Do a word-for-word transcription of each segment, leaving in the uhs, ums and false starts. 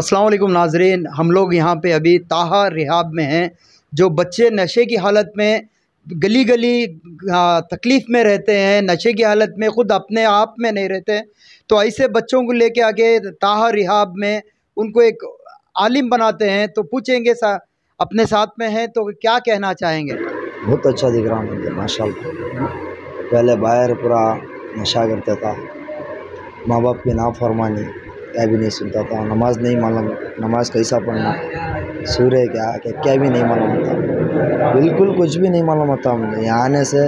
अस्सलाम वालेकुम नाज़रीन, हम लोग यहाँ पे अभी ताहा रिहाब में हैं। जो बच्चे नशे की हालत में गली गली तकलीफ़ में रहते हैं, नशे की हालत में ख़ुद अपने आप में नहीं रहते, तो ऐसे बच्चों को लेके आके ताहा रिहाब में उनको एक आलिम बनाते हैं। तो पूछेंगे सा अपने साथ में हैं तो क्या कहना चाहेंगे? बहुत अच्छा दिख रहा मुझे माशाल्लाह। पहले बाहर पूरा नशा करता था, माँ बाप की नाफरमानी, क्या भी नहीं सुनता था, नमाज नहीं मालूम, नमाज कैसा पढ़ना, सूर्य क्या क्या क्या भी नहीं मालूम होता, बिल्कुल कुछ भी नहीं मालूम होता मुझे। यहाँ आने से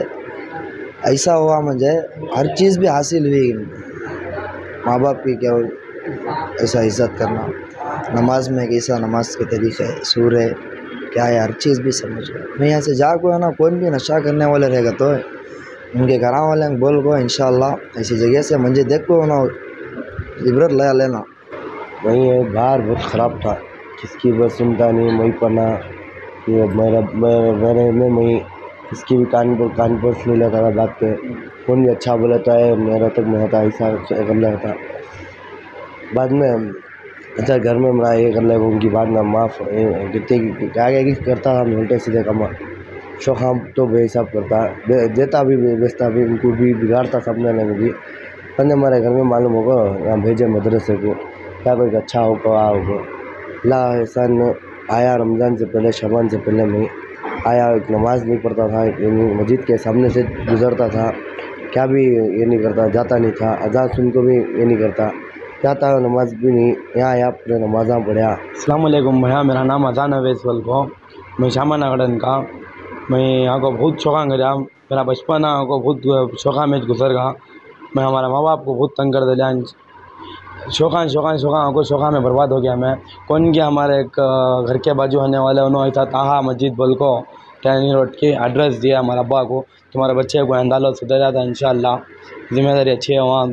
ऐसा हुआ, मुझे हर चीज़ भी हासिल हुई। माँ बाप की क्या ऐसा इज़्ज़त करना, नमाज में कैसा नमाज के तरीक़े, सूर्य क्या है, हर चीज़ भी समझ गया। मैं यहाँ से जा को है ना, कोई भी नशा करने वाले रहेगा तो उनके घर वाले बोल को इंशाल्लाह ऐसी जगह से मुझे देख को ना इबरत ले लेना। वही है, बाहर बहुत ख़राब था, किसकी बस सुनता नहीं, वही पढ़ना, ये मेरा मेरे में वही किसकी भी कान पर कान पर सुन लेता था बात पे, कौन भी अच्छा बोलता है मेरा तक मैं था, ऐसा कर लेता था। बाद में अच्छा घर में मेरा ये कर ले उनकी बात ना माफ़ कितने क्या क्या करता था, मैं उल्टे सीधे कमा शौक़ तो बेहिसाब करता, दे, देता भी बेचता भी, उनको भी बिगाड़ता सबने लगे भी। पर हमारे घर में मालूम होगा यहाँ भेजे मदरसे को, क्या कोई अच्छा होगा आ होगा ला एहसान आया। रमज़ान से पहले, शबान से पहले मैं आया, एक नमाज़ नहीं पढ़ता था, मस्जिद के सामने से गुज़रता था, क्या भी ये नहीं करता, जाता नहीं था, अज़ान सुन को भी ये नहीं करता, जाता है नमाज भी नहीं, यहाँ आया पूरे नमाज़ा पढ़ा। अस्सलाम वालेकुम भैया, मेरा नाम अजान अवैस को, मैं शामा नगड़न का। मैं यहाँ को बहुत शौक़ा गया, मेरा बचपन यहाँ को बहुत शौक़ा में गुजर गया। मैं हमारा माँ बाप को बहुत तंग कर दिया, शौक़ा शौक़ा शौक़ा को शौक़ा में बर्बाद हो गया मैं। कौन गया हमारे एक घर के बाजू होने वाले उन्होंने ऐसा ताहा मस्जिद बोल को टैनी रोड की एड्रेस दिया हमारे अब्बा को, तुम्हारे बच्चे को अंदालो सुधर जाता इंशाल्लाह, ज़िम्मेदारी अच्छी है, वहाँ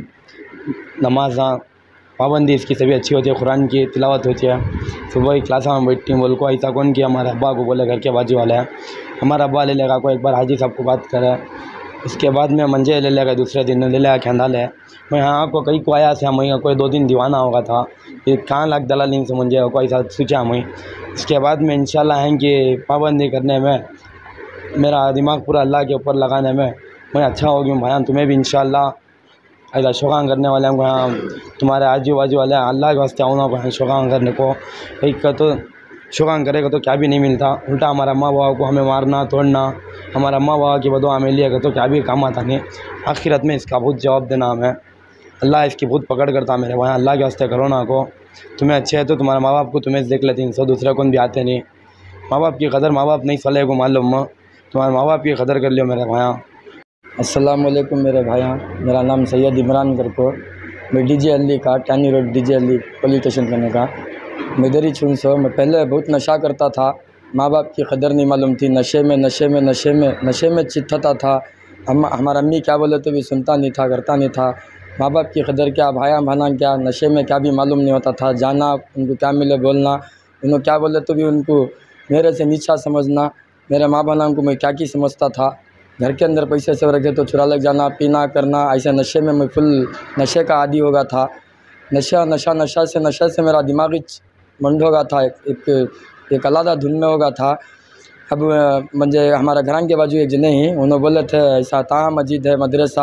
नमाज पाबंदी इसकी सभी अच्छी होती है, कुरान की तिलावत होती है, सुबह ही क्लास में बैठती बोल को ऐसा कौन किया। हमारे अब्बा को बोले घर के बाजू वाले हैं, हमारा अब्बा ले लेगा को एक बार हाजी साहब को बात करे, इसके बाद में मंजे ले लेगा, दूसरे दिन ले लेगा खेंदा ले। मैं यहाँ को कई को आया से मैं कोई दो दिन दीवाना होगा था, ये कहाँ लाख दलालिंग से मुझे कोई ऐसा सोचा मैं। इसके बाद में इंशाल्लाह है कि पाबंदी करने में मेरा दिमाग पूरा अल्लाह के ऊपर लगाने में मैं अच्छा हो गया भाई। तुम्हें भी इंशाल्लाह ऐसा शौक़ा करने वाले हैं यहाँ, तुम्हारे आजू बाजू वाले अल्लाह के वास्ते आऊँ ना शौक़ा करने को, एक तो शौक़ा करेगा तो क्या भी नहीं मिलता, उल्टा हमारा अम्मा बाबा को हमें मारना तोड़ना, हमारा अम्मा बाबा की बदुआ हमें लिएगा तो क्या भी काम आता नहीं, आखिरत में इसका बहुत जवाब देना हमें, अल्लाह इसकी बहुत पकड़ करता मेरे वहाँ। अल्लाह के वास्ते करो ना को, तुम्हें अच्छे है तो तुम्हारे माँ बाप को तुम्हें देख लेते हैं, सौ दूसरे को भी आते नहीं, माँ बाप की कदर माँ बाप नहीं सले को मालूम, तुम्हारे माँ बाप की कदर कर लियो मेरे भाया। अस्सलाम वालेकुम मेरे भाइयों, मेरा नाम सैयद इमरान करको, मैं डी जे अली का टैनी रोड D J Ali police station करने का मैं इधर ही छून सो। मैं पहले बहुत नशा करता था, माँ बाप की कदर नहीं मालूम थी, नशे में नशे में नशे में नशे में चिट्ठता था, हम हमारा अम्मी क्या बोले तो भी सुनता नहीं था, करता नहीं था, माँ बाप की कदर क्या, भाया भाना क्या, नशे में क्या भी मालूम नहीं होता था, जाना उनको क्या मिले बोलना, उन्होंने क्या बोले तो भी उनको मेरे से नीचा समझना, मेरे माँ भाना को मैं क्या की समझता था। घर के अंदर पैसे से रखे तो चुरा लग जाना, पीना करना, ऐसे नशे में मैं फुल नशे का आदी हो गया था। नशा नशा नशा से नशे से मेरा दिमाग ही मंड हो गया था, एक एक अलादा धुन में हो गया था। अब मुझे हमारा घर के बाजू एक जने ही उन्होंने बोले थे ऐसा ताहा मस्जिद है मदरसा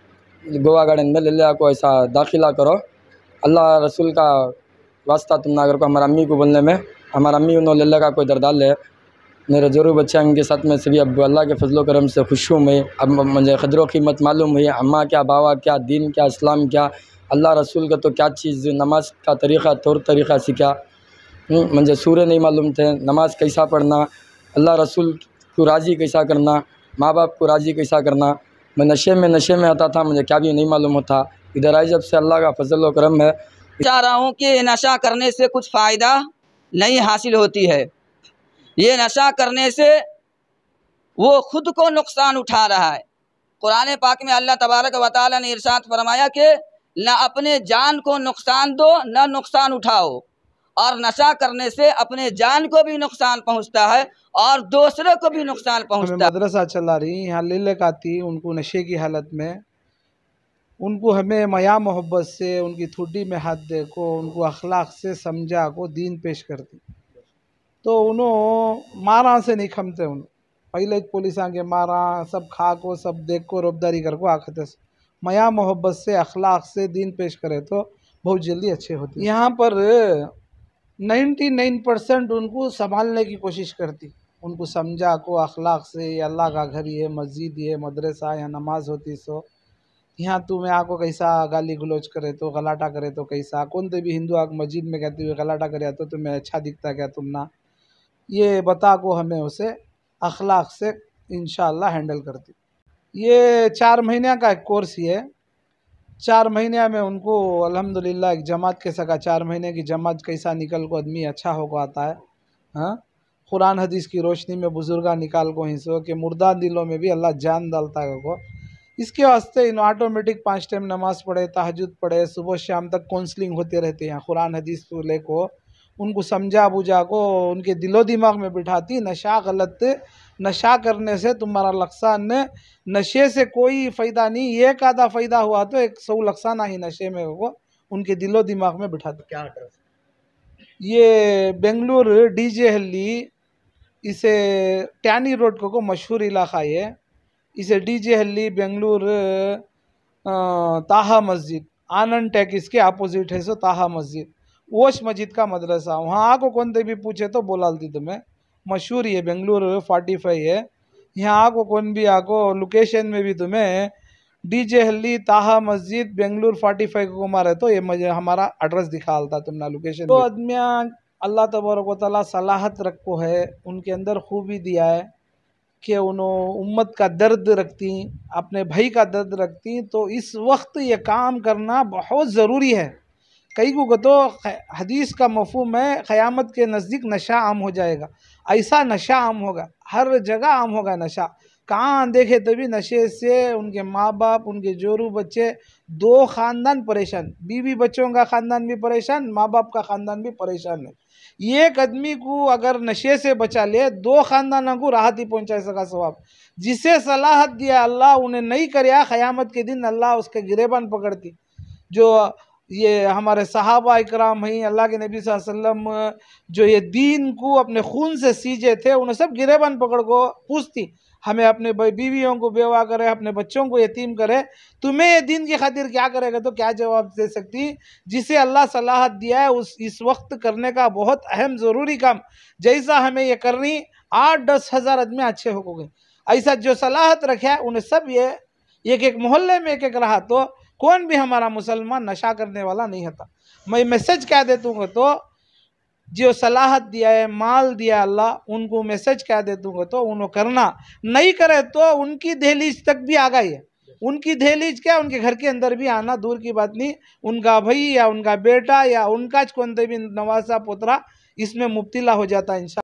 गोवा गार्डन में ले लिया को ऐसा दाखिला करो, अल्लाह रसूल का वास्ता तुम ना को। हमारा अम्मी को बोलने में हमारा अम्मी उन्होंने ले लगा कोई दरदाल है, मेरे जरूर बच्चे उनके साथ में सभी अब अल्लाह के फजलो करम से खुश हूँ मैं। अब मुझे क़दर कीमत मालूम हुई, अम्मा क्या बाबा क्या दीन क्या इस्लाम क्या अल्लाह रसूल का तो क्या चीज़, नमाज का तरीक़ा तौर तरीक़ा सीखा। मुझे सूर्य नहीं मालूम थे, नमाज कैसा पढ़ना, अल्लाह रसूल को राज़ी कैसा करना, माँ बाप को राज़ी कैसा करना। मैं नशे में नशे में आता था, मुझे क्या भी नहीं मालूम होता। इधर आई जब से अल्लाह का फजल व करम है। चाह रहा हूँ कि नशा करने से कुछ फ़ायदा नहीं हासिल होती है, ये नशा करने से वो ख़ुद को नुकसान उठा रहा है। कुरान पाक में अल्लाह तबारक व तआला ने इरशाद फरमाया कि न अपने जान को नुकसान दो न नुकसान उठाओ, और नशा करने से अपने जान को भी नुकसान पहुंचता है और दूसरे को भी नुकसान पहुंचता है। मदरसा चला रही यहाँ ले लेकर आती उनको नशे की हालत में उनको हमें मया मोहब्बत से उनकी थुड्डी में हाथ दे को उनको अखलाक से समझा को दीन पेश करती। तो उन्हों मारा से नहीं खमते उन पहले पुलिस आगे मारा सब खा को सब देख को रोबदारी कर को आखते मया मोहब्बत से अखलाक से दीन पेश करे तो बहुत जल्दी अच्छे होते। यहाँ पर नाइन्टी नाइन परसेंट उनको संभालने की कोशिश करती, उनको समझा को अखलाक से ये अल्लाह का घर ये मस्जिद ये मदरसा या नमाज होती सो यहाँ तुम्हें आको कैसा गाली गलोच करे तो गलाटा करे तो कैसा कौन तो भी हिंदू आग मस्जिद में कहते हुए गलाटा करे तो तुम्हें अच्छा दिखता क्या तुम ना, ये बता को हमें उसे अखलाक से इंशाअल्लाह हैंडल करती। ये चार महीने का एक कोर्स ही है, चार महीने में उनको अल्हम्दुलिल्लाह एक जमात के सका चार महीने की जमात कैसा निकल को आदमी अच्छा हो को आता है। हाँ, कुरान हदीस की रोशनी में बुजुर्गा निकाल को हिस्सों के मुर्दा दिलों में भी अल्लाह जान डालता है को। इसके वास्ते इन ऑटोमेटिक पाँच टाइम नमाज पढ़े, तहज्जुद पढ़े, सुबह शाम तक काउंसलिंग होते रहते हैं। कुरान हदीस को ले को उनको समझा बुझा को उनके दिलो दिमाग में बिठाती नशा गलत, नशा करने से तुम्हारा लक्सान नशे से कोई फ़ायदा नहीं, एक आधा फ़ायदा हुआ तो एक सौ लक्साना ही नशे में वो उनके दिलो दिमाग में बिठाती। क्या एड्रेस? ये बेंगलुरु डीजे हल्ली, इसे टैनी रोड को, को मशहूर इलाका है। इसे डीजे हल्ली बेंगलुरु ताहा मस्जिद आनंद टेक इसके अपोजिट है सो ताहा मस्जिद ओश मस्जिद का मदरसा, वहाँ आको कौन ते भी पूछे तो बोलाती तुम्हें मशहूर है बेंगलुरु फोर्टी फाइव है। यहाँ आको कौन भी आको लोकेशन में भी तुम्हें डीजे हल्ली ताहा मस्जिद बेंगलुरु फोर्टी फाइव को मारे तो ये मुझे हमारा एड्रेस दिखालता तुमना लोकेशन। तो आदमियाँ अल्लाह तबारक व तआला सलाहत रखो है, उनके अंदर खूबी दिया है कि उन्होंने उम्मत का दर्द रखती, अपने भाई का दर्द रखती, तो इस वक्त ये काम करना बहुत ज़रूरी है। कई को तो हदीस का मफहूम है क़यामत के नज़दीक नशा आम हो जाएगा, ऐसा नशा आम होगा, हर जगह आम होगा नशा। कहाँ देखे तभी नशे से उनके माँ बाप, उनके जोरू बच्चे, दो ख़ानदान परेशान, बीवी बच्चों का ख़ानदान भी परेशान, माँ बाप का ख़ानदान भी परेशान है। एक आदमी को अगर नशे से बचा ले दो ख़ानदानों को राहत ही पहुँचा सका सवाब। जिसे सलाहत दिया अल्लाह उन्हें नहीं करया, क़यामत के दिन अल्लाह उसके गिरेबान पकड़ती। जो ये हमारे सहाबा इकराम हैं, अल्लाह के नबी सल्लल्लाहु अलैहि वसल्लम जो ये दीन को अपने खून से सींचे थे, उन्हें सब गिरेबान पकड़ को पूछती हमें अपने बीवियों को बेवा करे, अपने बच्चों को यतीम करे, तुम्हें ये दीन की खातिर क्या करेगा? तो क्या जवाब दे सकती? जिसे अल्लाह सलाहत दिया है उस इस वक्त करने का बहुत अहम ज़रूरी काम जैसा हमें ये करनी, आठ दस हज़ार आदमी अच्छे हो गए। ऐसा जो सलाहत रखे है उन्हें सब ये एक एक मोहल्ले में एक एक रहा तो कौन भी हमारा मुसलमान नशा करने वाला नहीं होता। मैं मैसेज क्या देतूँगा तो जो सलाहत दिया है, माल दिया अल्लाह, उनको मैसेज क्या दे दूँगा तो उन्होंने करना, नहीं करे तो उनकी दहलीज तक भी आ गई है। उनकी दहलीज क्या, उनके घर के अंदर भी आना दूर की बात नहीं, उनका भाई या उनका बेटा या उनका कौन भी नवासा पोतरा इसमें मुब्तला हो जाता है इंशाअल्लाह।